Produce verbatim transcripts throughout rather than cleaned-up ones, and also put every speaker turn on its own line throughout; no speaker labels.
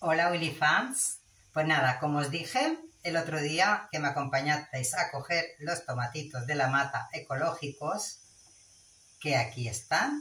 Hola Willy Fans, pues nada, como os dije el otro día que me acompañasteis a coger los tomatitos de la mata ecológicos, que aquí están,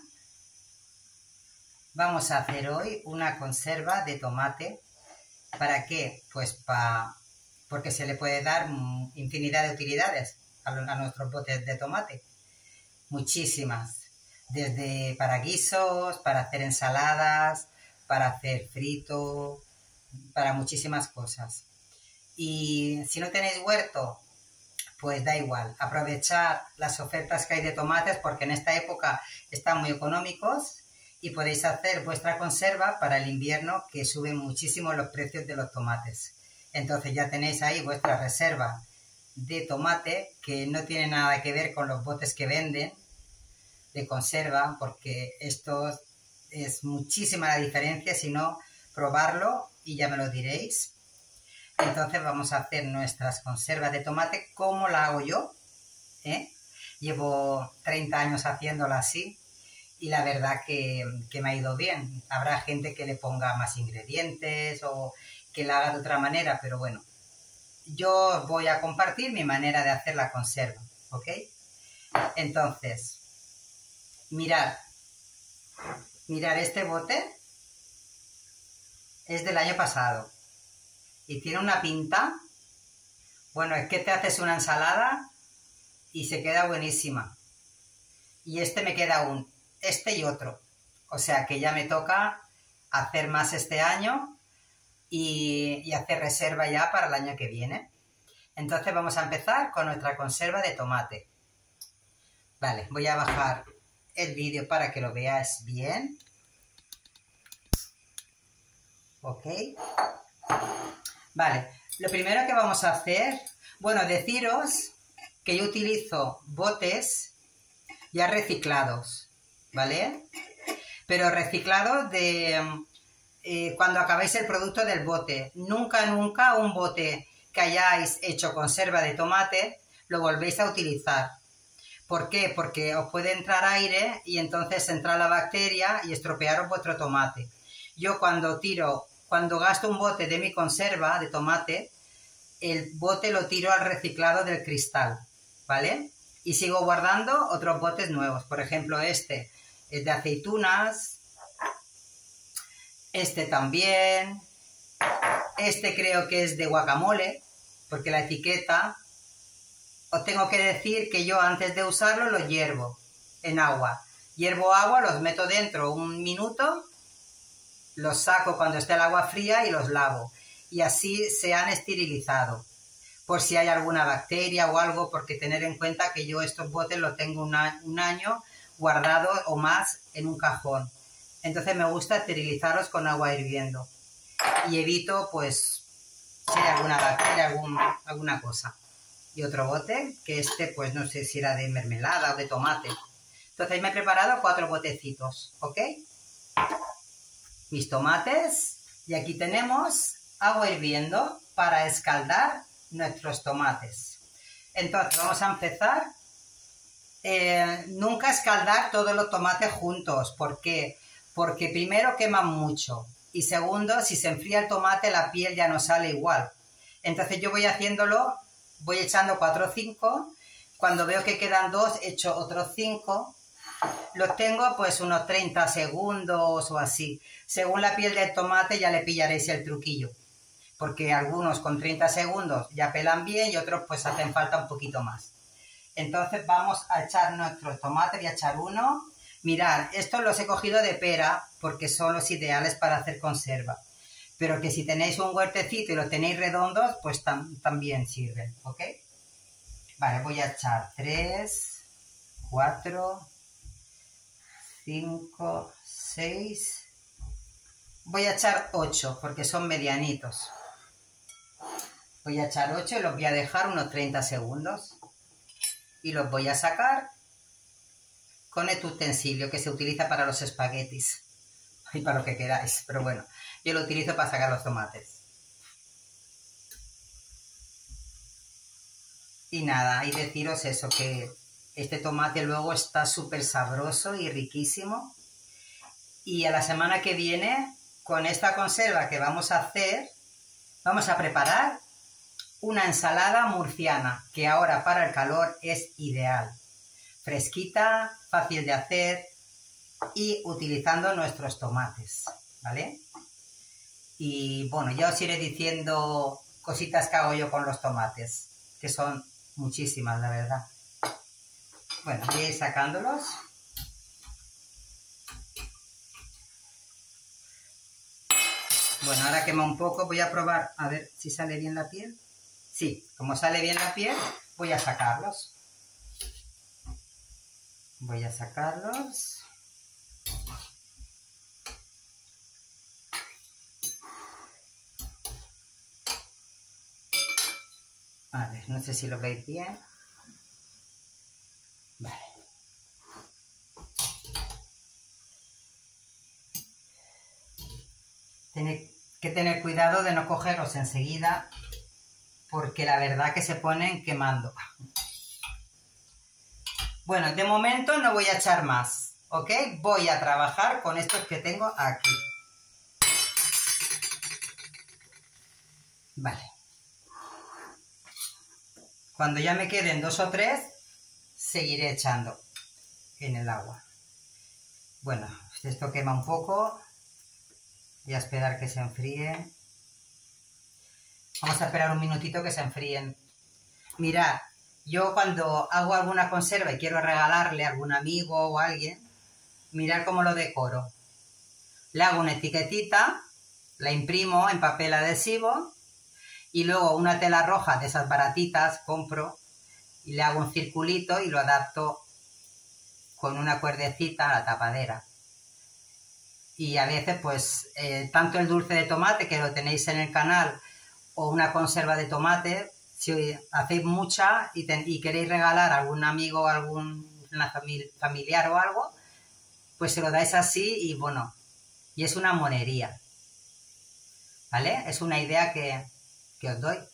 vamos a hacer hoy una conserva de tomate. ¿Para qué? Pues para, porque se le puede dar infinidad de utilidades a, a nuestros botes de tomate, muchísimas, desde para guisos, para hacer ensaladas, para hacer frito, para muchísimas cosas. Y si no tenéis huerto, pues da igual, aprovechar las ofertas que hay de tomates porque en esta época están muy económicos y podéis hacer vuestra conserva para el invierno, que suben muchísimo los precios de los tomates. Entonces ya tenéis ahí vuestra reserva de tomate, que no tiene nada que ver con los botes que venden de conserva, porque esto es muchísima la diferencia, si no, probarlo y ya me lo diréis. Entonces vamos a hacer nuestras conservas de tomate como la hago yo, ¿eh? Llevo treinta años haciéndola así y la verdad que, que me ha ido bien. Habrá gente que le ponga más ingredientes o que la haga de otra manera, pero bueno, yo voy a compartir mi manera de hacer la conserva, ¿ok? Entonces, mirad, mirad este bote, es del año pasado. Y tiene una pinta, bueno, es que te haces una ensalada y se queda buenísima. Y este me queda aún, este y otro. O sea que ya me toca hacer más este año y, y hacer reserva ya para el año que viene. Entonces vamos a empezar con nuestra conserva de tomate. Vale, voy a bajar el vídeo para que lo veáis bien. Ok. Vale, lo primero que vamos a hacer, bueno, deciros que yo utilizo botes ya reciclados, ¿vale? Pero reciclados de eh, cuando acabáis el producto del bote. Nunca, nunca un bote que hayáis hecho conserva de tomate lo volvéis a utilizar. ¿Por qué? Porque os puede entrar aire y entonces entra la bacteria y estropearos vuestro tomate. Yo cuando tiro... Cuando gasto un bote de mi conserva de tomate, el bote lo tiro al reciclado del cristal, ¿vale? Y sigo guardando otros botes nuevos. Por ejemplo, este es de aceitunas, este también, este creo que es de guacamole, porque la etiqueta, os tengo que decir que yo antes de usarlo lo hiervo en agua. Hiervo agua, los meto dentro un minuto, los saco cuando esté el agua fría y los lavo. Y así se han esterilizado. Por si hay alguna bacteria o algo, porque tener en cuenta que yo estos botes los tengo una, un año guardados o más en un cajón. Entonces me gusta esterilizarlos con agua hirviendo. Y evito, pues, si hay alguna bacteria, algún, alguna cosa. Y otro bote, que este, pues no sé si era de mermelada o de tomate. Entonces me he preparado cuatro botecitos, ¿ok? Mis tomates, y aquí tenemos agua hirviendo para escaldar nuestros tomates. Entonces vamos a empezar. Eh, nunca escaldar todos los tomates juntos. ¿Por qué? Porque primero queman mucho y segundo, si se enfría el tomate la piel ya no sale igual. Entonces yo voy haciéndolo, voy echando cuatro o cinco, cuando veo que quedan dos echo otros cinco. Los tengo pues unos treinta segundos o así. Según la piel del tomate ya le pillaréis el truquillo. Porque algunos con treinta segundos ya pelan bien y otros pues hacen falta un poquito más. Entonces vamos a echar nuestros tomates. Voy a echar uno. Mirad, estos los he cogido de pera porque son los ideales para hacer conserva. Pero que si tenéis un huertecito y los tenéis redondos, pues tam también sirven, ¿ok? Vale, voy a echar tres, cuatro... cinco, seis, voy a echar ocho porque son medianitos. Voy a echar ocho y los voy a dejar unos treinta segundos y los voy a sacar con este utensilio que se utiliza para los espaguetis y para lo que queráis, pero bueno, yo lo utilizo para sacar los tomates. Y nada, y deciros eso, que este tomate luego está súper sabroso y riquísimo. Y a la semana que viene con esta conserva que vamos a hacer, vamos a preparar una ensalada murciana, que ahora para el calor es ideal. Fresquita, fácil de hacer y utilizando nuestros tomates, ¿vale? Y bueno, ya os iré diciendo cositas que hago yo con los tomates, que son muchísimas, la verdad. Bueno, voy a ir sacándolos. Bueno, ahora quema un poco, voy a probar a ver si sale bien la piel. Sí, como sale bien la piel, voy a sacarlos. Voy a sacarlos. A ver, no sé si lo veis bien. Vale. Tenéis que tener cuidado de no cogerlos enseguida, porque la verdad que se ponen quemando. Bueno, de momento no voy a echar más, ¿ok? Voy a trabajar con estos que tengo aquí. Vale. Cuando ya me queden dos o tres, seguiré echando en el agua. Bueno, esto quema un poco. Voy a esperar que se enfríe. Vamos a esperar un minutito que se enfríen. Mirad, yo cuando hago alguna conserva y quiero regalarle a algún amigo o a alguien, mirad cómo lo decoro. Le hago una etiquetita, la imprimo en papel adhesivo y luego una tela roja de esas baratitas compro y le hago un circulito y lo adapto con una cuerdecita a la tapadera. Y a veces, pues, eh, tanto el dulce de tomate, que lo tenéis en el canal, o una conserva de tomate, si hacéis mucha y, ten, y queréis regalar a algún amigo o algún famili familiar o algo, pues se lo dais así y bueno, y es una monería, ¿vale? Es una idea que, que os doy.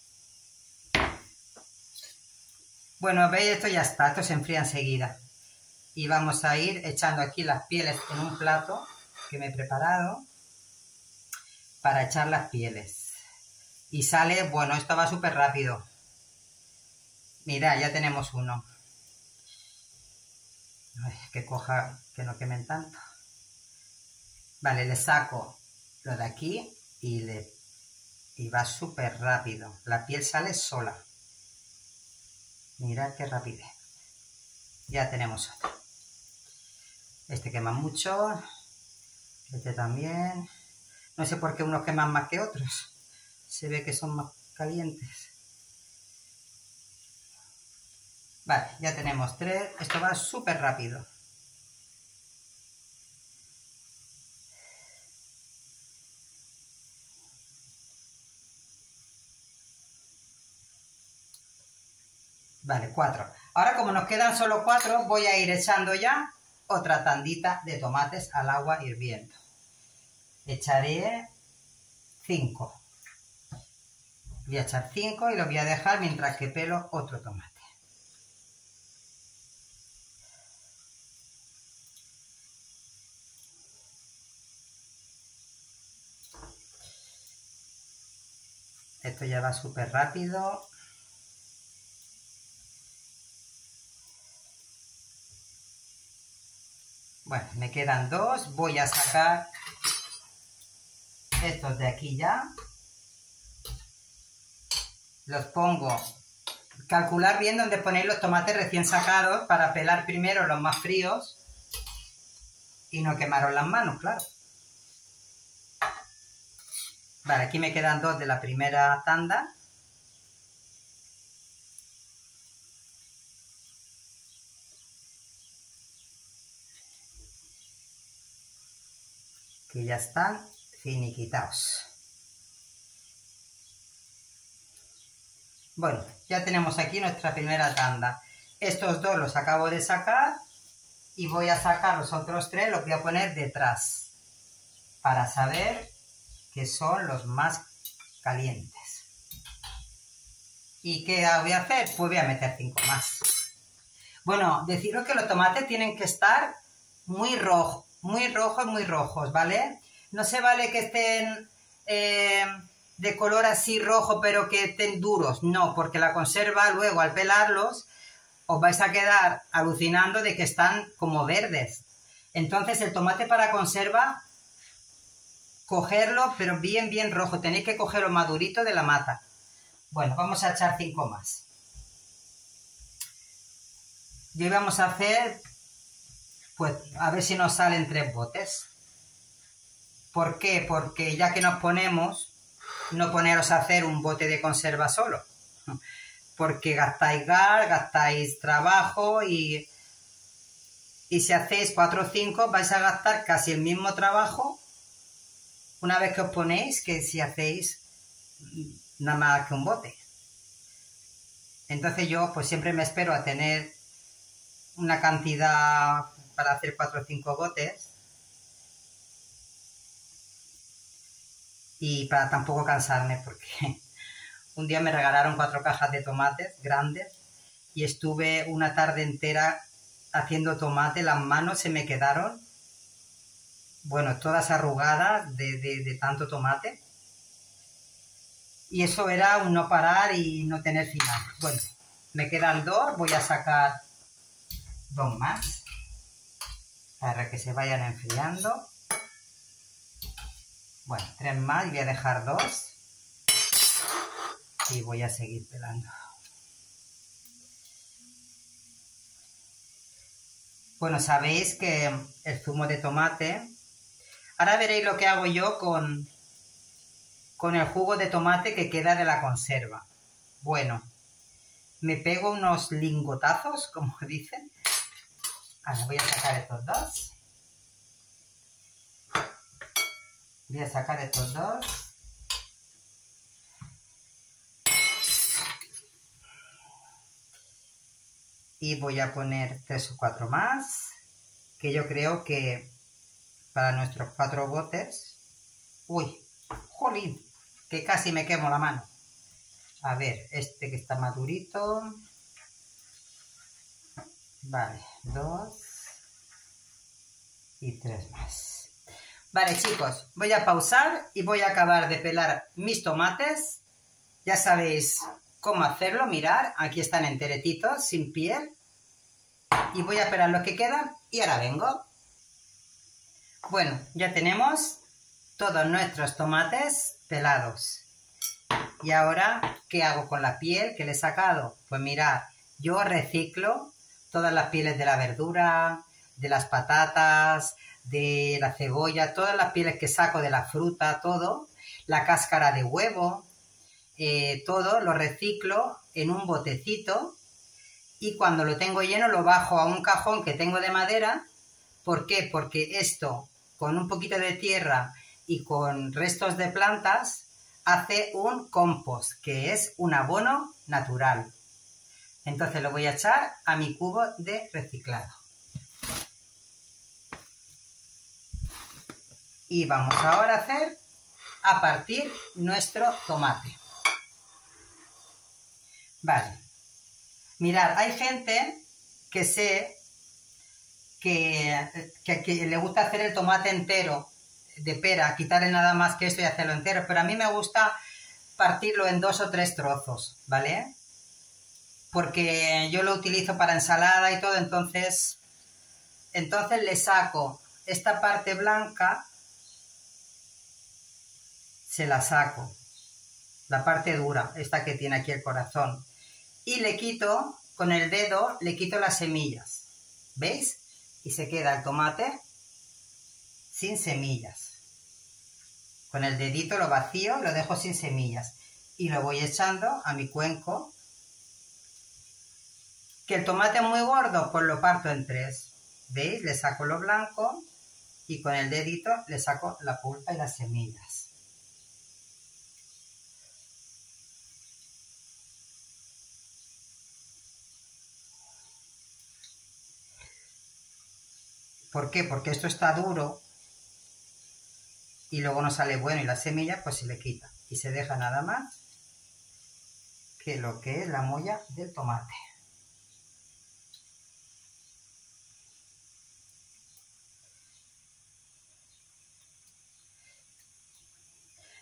Bueno, veis, esto ya está, esto se enfría enseguida. Y vamos a ir echando aquí las pieles en un plato que me he preparado para echar las pieles. Y sale, bueno, esto va súper rápido. Mirad, ya tenemos uno. Ay, que coja, que no quemen tanto. Vale, le saco lo de aquí y, le, y va súper rápido. La piel sale sola. Mirad qué rapidez. Ya tenemos otro. Este quema mucho. Este también. No sé por qué unos queman más que otros. Se ve que son más calientes. Vale, ya tenemos tres. Esto va súper rápido. Vale, cuatro. Ahora, como nos quedan solo cuatro, voy a ir echando ya otra tandita de tomates al agua hirviendo. Echaré cinco. Voy a echar cinco y lo voy a dejar mientras que pelo otro tomate. Esto ya va súper rápido. Bueno, me quedan dos. Voy a sacar estos de aquí ya. Los pongo. Calcular bien dónde ponéis los tomates recién sacados para pelar primero los más fríos y no quemaros las manos, claro. Vale, aquí me quedan dos de la primera tanda. Que ya están finiquitados. Bueno, ya tenemos aquí nuestra primera tanda. Estos dos los acabo de sacar y voy a sacar los otros tres, los voy a poner detrás para saber que son los más calientes. ¿Y qué voy a hacer? Pues voy a meter cinco más. Bueno, deciros que los tomates tienen que estar muy rojos, muy rojos, muy rojos, ¿vale? No se vale que estén eh, de color así rojo, pero que estén duros. No, porque la conserva luego al pelarlos os vais a quedar alucinando de que están como verdes. Entonces el tomate para conserva, cogerlo, pero bien, bien rojo. Tenéis que cogerlo madurito de la mata. Bueno, vamos a echar cinco más. Y hoy vamos a hacer, pues, a ver si nos salen tres botes. ¿Por qué? Porque ya que nos ponemos, no poneros a hacer un bote de conserva solo. Porque gastáis gas, gastáis trabajo y, y si hacéis cuatro o cinco vais a gastar casi el mismo trabajo una vez que os ponéis que si hacéis nada más que un bote. Entonces yo pues siempre me espero a tener una cantidad para hacer cuatro o cinco botes y para tampoco cansarme porque un día me regalaron cuatro cajas de tomates grandes y estuve una tarde entera haciendo tomate, las manos se me quedaron, bueno, todas arrugadas de, de, de tanto tomate. Y eso era un no parar y no tener final. Bueno, me quedan dos, voy a sacar dos más para que se vayan enfriando. Bueno, tres más y voy a dejar dos. Y voy a seguir pelando. Bueno, sabéis que el zumo de tomate... Ahora veréis lo que hago yo con, con el jugo de tomate que queda de la conserva. Bueno, me pego unos lingotazos, como dicen. Ahora voy a sacar estos dos. Voy a sacar estos dos. Y voy a poner tres o cuatro más, que yo creo que para nuestros cuatro botes... ¡Uy! ¡Jolín! Que casi me quemo la mano. A ver, este que está madurito. Vale, dos y tres más. Vale, chicos, voy a pausar y voy a acabar de pelar mis tomates. Ya sabéis cómo hacerlo, mirad, aquí están enteretitos, sin piel. Y voy a pelar los que quedan y ahora vengo. Bueno, ya tenemos todos nuestros tomates pelados. Y ahora, ¿qué hago con la piel que le he sacado? Pues mirad, yo reciclo todas las pieles de la verdura, de las patatas, de la cebolla, todas las pieles que saco de la fruta, todo, la cáscara de huevo, eh, todo lo reciclo en un botecito y cuando lo tengo lleno lo bajo a un cajón que tengo de madera. ¿Por qué? Porque esto, con un poquito de tierra y con restos de plantas, hace un compost, que es un abono natural. Entonces lo voy a echar a mi cubo de reciclado. Y vamos ahora a hacer, a partir nuestro tomate. Vale. Mirad, hay gente que sé que, que, que le gusta hacer el tomate entero de pera, quitarle nada más que esto y hacerlo entero, pero a mí me gusta partirlo en dos o tres trozos, ¿vale? Porque yo lo utilizo para ensalada y todo, entonces, entonces le saco esta parte blanca, se la saco, la parte dura, esta que tiene aquí el corazón, y le quito, con el dedo, le quito las semillas, ¿veis? Y se queda el tomate sin semillas. Con el dedito lo vacío y lo dejo sin semillas. Y lo voy echando a mi cuenco. ¿Que el tomate es muy gordo? Pues lo parto en tres. ¿Veis? Le saco lo blanco y con el dedito le saco la pulpa y las semillas. ¿Por qué? Porque esto está duro y luego no sale bueno y la semilla pues se le quita y se deja nada más que lo que es la molla del tomate.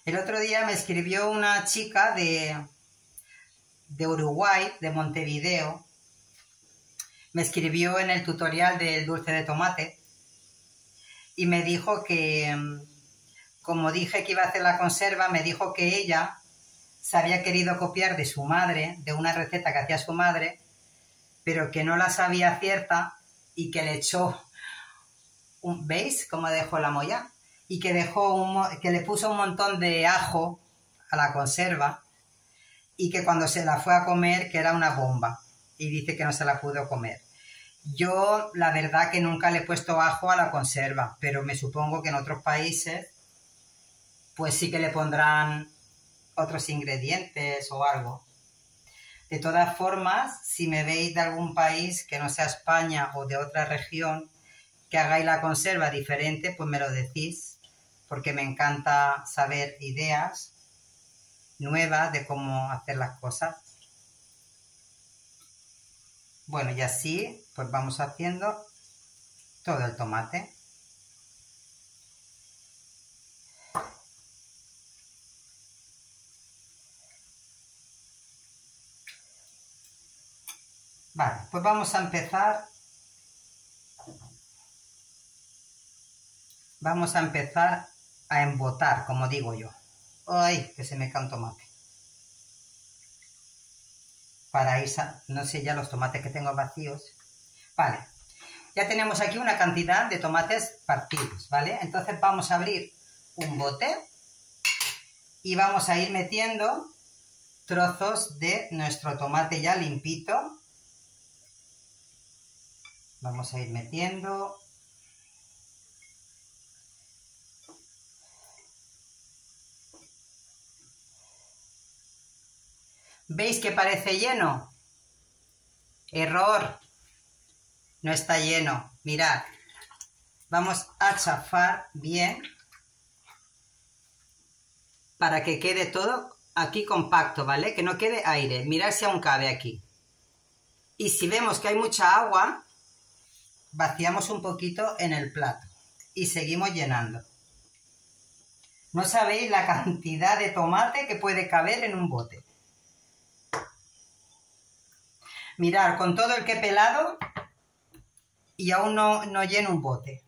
El otro día me escribió una chica de, de Uruguay, de Montevideo. Me escribió en el tutorial del dulce de tomate y me dijo que, como dije que iba a hacer la conserva, me dijo que ella se había querido copiar de su madre, de una receta que hacía su madre, pero que no la sabía cierta y que le echó, un, ¿veis cómo dejó la molla? Y que, dejó un, que le puso un montón de ajo a la conserva y que cuando se la fue a comer que era una bomba y dice que no se la pudo comer. Yo la verdad que nunca le he puesto ajo a la conserva, pero me supongo que en otros países pues sí que le pondrán otros ingredientes o algo. De todas formas, si me veis de algún país que no sea España o de otra región, que hagáis la conserva diferente, pues me lo decís, porque me encanta saber ideas nuevas de cómo hacer las cosas. Bueno, y así pues vamos haciendo todo el tomate. Vale, pues vamos a empezar. Vamos a empezar a embotar, como digo yo. ¡Ay! Que se me cae un tomate. Para ir, no sé ya los tomates que tengo vacíos. Vale, ya tenemos aquí una cantidad de tomates partidos, ¿vale? Entonces vamos a abrir un bote y vamos a ir metiendo trozos de nuestro tomate ya limpito. Vamos a ir metiendo. ¿Veis que parece lleno? Error. No está lleno. Mirad. Vamos a chafar bien para que quede todo aquí compacto, ¿vale? Que no quede aire. Mirad si aún cabe aquí. Y si vemos que hay mucha agua, vaciamos un poquito en el plato y seguimos llenando. No sabéis la cantidad de tomate que puede caber en un bote. Mirad, con todo el que he pelado y aún no, no lleno un bote.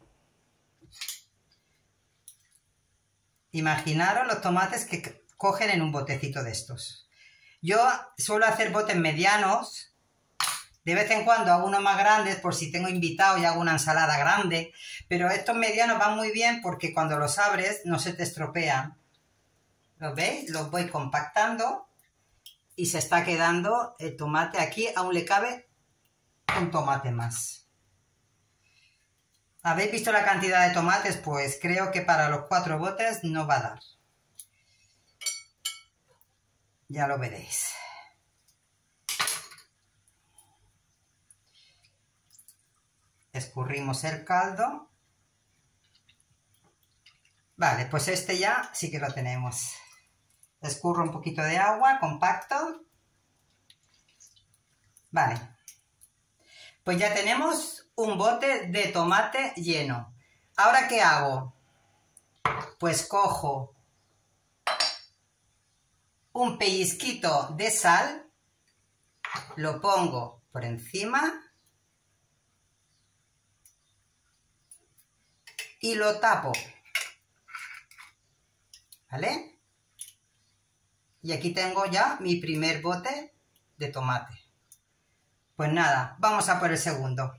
Imaginaros los tomates que cogen en un botecito de estos. Yo suelo hacer botes medianos. De vez en cuando hago unos más grandes por si tengo invitados y hago una ensalada grande. Pero estos medianos van muy bien porque cuando los abres no se te estropean. ¿Los veis? Los voy compactando y se está quedando el tomate. Aquí aún le cabe un tomate más. ¿Habéis visto la cantidad de tomates? Pues creo que para los cuatro botes no va a dar. Ya lo veréis. Escurrimos el caldo. Vale, pues este ya sí que lo tenemos. Escurro un poquito de agua, compacto. Vale. Pues ya tenemos un bote de tomate lleno. ¿Ahora qué hago? Pues cojo un pellizquito de sal, lo pongo por encima y lo tapo, ¿vale? Y aquí tengo ya mi primer bote de tomate. Pues nada, vamos a por el segundo.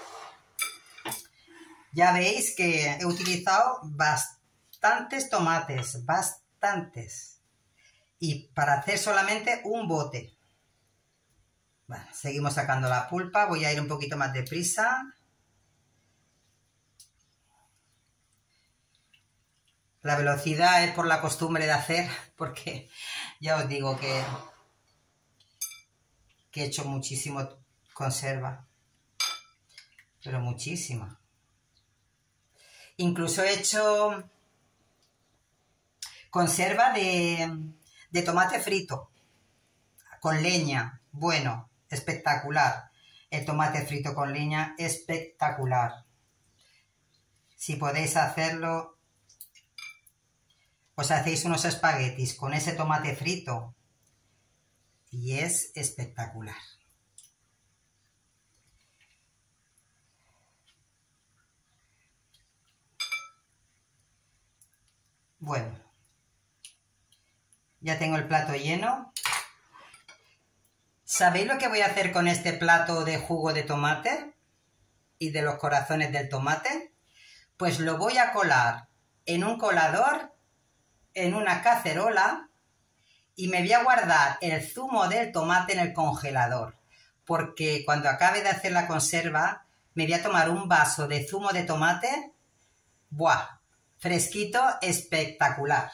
Ya veis que he utilizado bastantes tomates, bastantes. Y para hacer solamente un bote. Bueno, seguimos sacando la pulpa, voy a ir un poquito más deprisa. La velocidad es por la costumbre de hacer, porque ya os digo que, que he hecho muchísimo conserva, pero muchísima. Incluso he hecho conserva de, de tomate frito, con leña, bueno, espectacular. El tomate frito con leña, espectacular. Si podéis hacerlo, os hacéis unos espaguetis con ese tomate frito y es espectacular. Bueno, ya tengo el plato lleno. ¿Sabéis lo que voy a hacer con este plato de jugo de tomate y de los corazones del tomate? Pues lo voy a colar en un colador, en una cacerola, y me voy a guardar el zumo del tomate en el congelador, porque cuando acabe de hacer la conserva me voy a tomar un vaso de zumo de tomate, ¡buah!, fresquito, espectacular.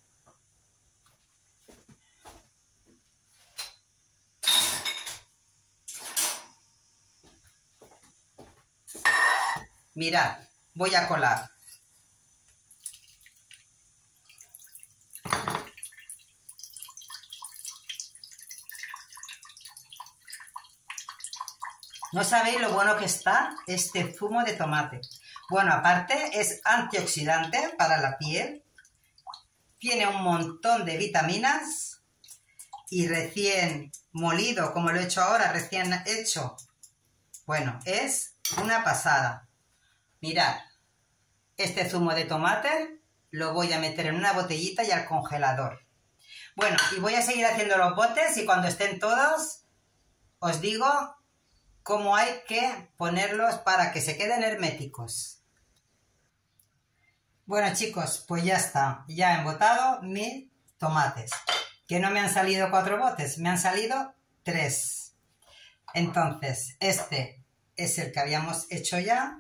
Mirad, voy a colar. No sabéis lo bueno que está este zumo de tomate. Bueno, aparte es antioxidante para la piel, tiene un montón de vitaminas y recién molido, como lo he hecho ahora, recién hecho, bueno, es una pasada. Mirad, este zumo de tomate lo voy a meter en una botellita y al congelador. Bueno, y voy a seguir haciendo los botes y cuando estén todos os digo cómo hay que ponerlos para que se queden herméticos. Bueno, chicos, pues ya está. Ya he embotado mis tomates. Que no me han salido cuatro botes, me han salido tres. Entonces, este es el que habíamos hecho ya.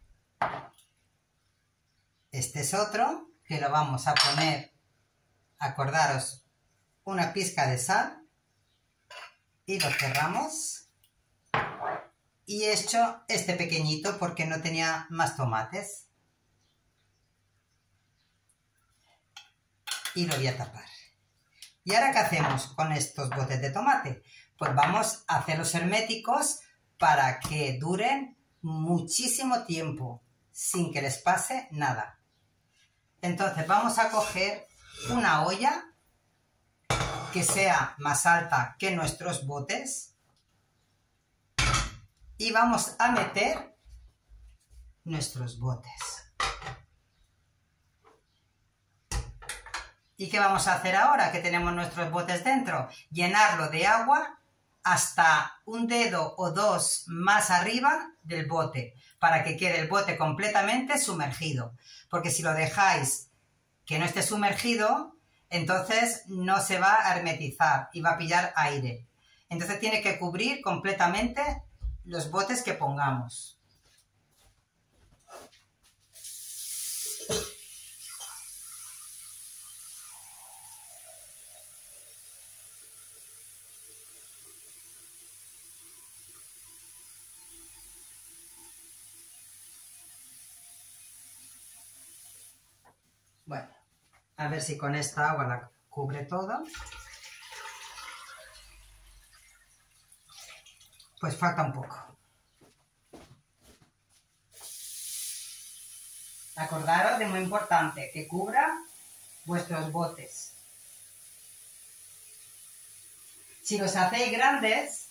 Este es otro, que lo vamos a poner, acordaros, una pizca de sal. Y lo cerramos. Y he hecho este pequeñito porque no tenía más tomates. Y lo voy a tapar. ¿Y ahora qué hacemos con estos botes de tomate? Pues vamos a hacerlos herméticos para que duren muchísimo tiempo, sin que les pase nada. Entonces vamos a coger una olla que sea más alta que nuestros botes. Y vamos a meter nuestros botes. ¿Y qué vamos a hacer ahora que tenemos nuestros botes dentro? Llenarlo de agua hasta un dedo o dos más arriba del bote, para que quede el bote completamente sumergido. Porque si lo dejáis que no esté sumergido, entonces no se va a hermetizar y va a pillar aire. Entonces tiene que cubrir completamente los botes que pongamos. Bueno, a ver si con esta agua la cubre todo. Pues falta un poco. Acordaros de muy importante, que cubra vuestros botes. Si los hacéis grandes,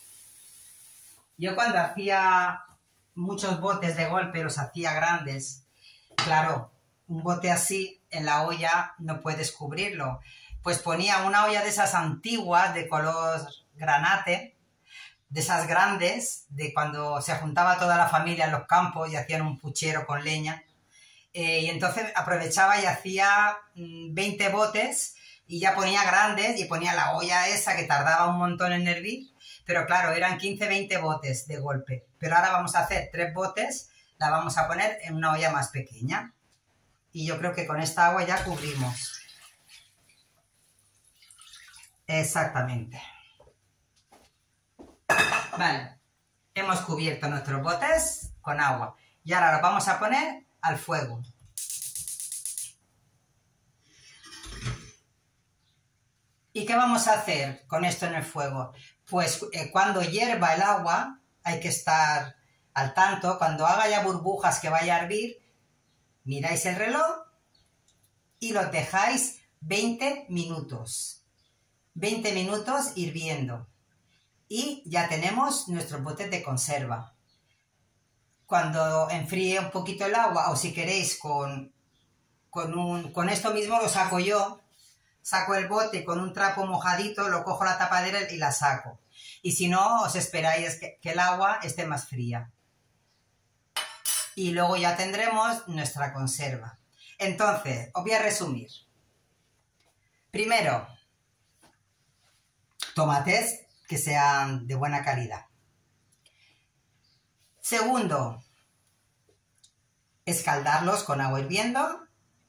yo cuando hacía muchos botes de golpe los hacía grandes, claro, un bote así en la olla no puedes cubrirlo. Pues ponía una olla de esas antiguas de color granate, de esas grandes, de cuando se juntaba toda la familia en los campos y hacían un puchero con leña. Eh, y entonces aprovechaba y hacía mmm, veinte botes y ya ponía grandes y ponía la olla esa que tardaba un montón en hervir. Pero claro, eran quince veinte botes de golpe. Pero ahora vamos a hacer tres botes, la vamos a poner en una olla más pequeña. Y yo creo que con esta agua ya cubrimos. Exactamente. Vale, hemos cubierto nuestros botes con agua y ahora los vamos a poner al fuego. ¿Y qué vamos a hacer con esto en el fuego? Pues eh, cuando hierva el agua hay que estar al tanto. Cuando haga ya burbujas que vaya a hervir, miráis el reloj y los dejáis veinte minutos. veinte minutos hirviendo. Y ya tenemos nuestros botes de conserva. Cuando enfríe un poquito el agua, o si queréis con, con, un, con esto mismo lo saco yo, saco el bote con un trapo mojadito, lo cojo la tapadera y la saco. Y si no, os esperáis que, que el agua esté más fría. Y luego ya tendremos nuestra conserva. Entonces, os voy a resumir. Primero, tomates que sean de buena calidad. Segundo, escaldarlos con agua hirviendo,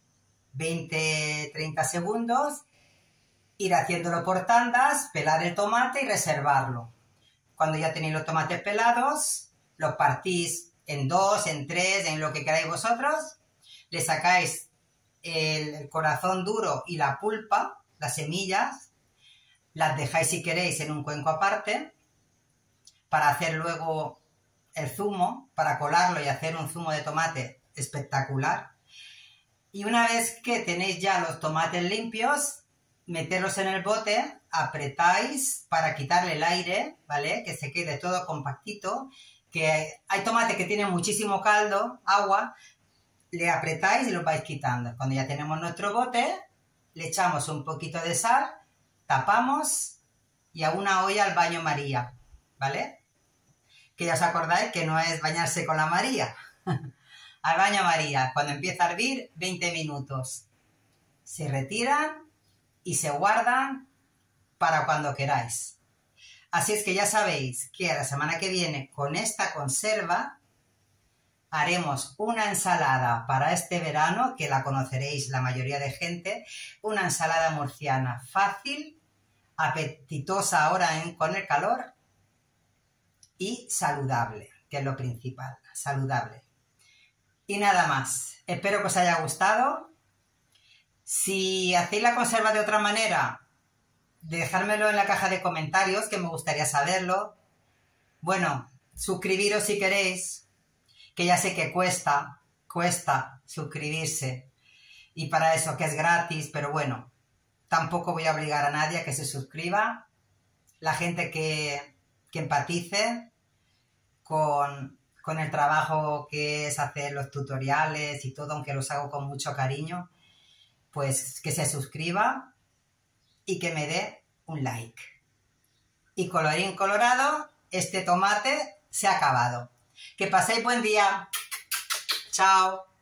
veinte a treinta segundos, ir haciéndolo por tandas, pelar el tomate y reservarlo. Cuando ya tenéis los tomates pelados, los partís en dos, en tres, en lo que queráis vosotros, le sacáis el, el corazón duro y la pulpa, las semillas, las dejáis si queréis en un cuenco aparte para hacer luego el zumo, para colarlo y hacer un zumo de tomate espectacular. Y una vez que tenéis ya los tomates limpios, meterlos en el bote, apretáis para quitarle el aire, ¿vale? Que se quede todo compactito, que hay tomates que tienen muchísimo caldo, agua, le apretáis y los vais quitando. Cuando ya tenemos nuestro bote, le echamos un poquito de sal, tapamos y a una olla al baño María, ¿vale? Que ya os acordáis que no es bañarse con la María. Al baño María, cuando empieza a hervir, veinte minutos. Se retiran y se guardan para cuando queráis. Así es que ya sabéis que la semana que viene con esta conserva haremos una ensalada para este verano, que la conoceréis la mayoría de gente, una ensalada murciana fácil, apetitosa ahora en, con el calor y saludable, que es lo principal, saludable. Y nada más, espero que os haya gustado. Si hacéis la conserva de otra manera, dejármelo en la caja de comentarios, que me gustaría saberlo. Bueno, suscribiros si queréis, que ya sé que cuesta, cuesta suscribirse. Y para eso que es gratis, pero bueno, tampoco voy a obligar a nadie a que se suscriba. La gente que, que empatice con, con el trabajo que es hacer los tutoriales y todo, aunque los hago con mucho cariño, pues que se suscriba y que me dé un like. Y colorín colorado, este tomate se ha acabado. Que paséis buen día. Chao.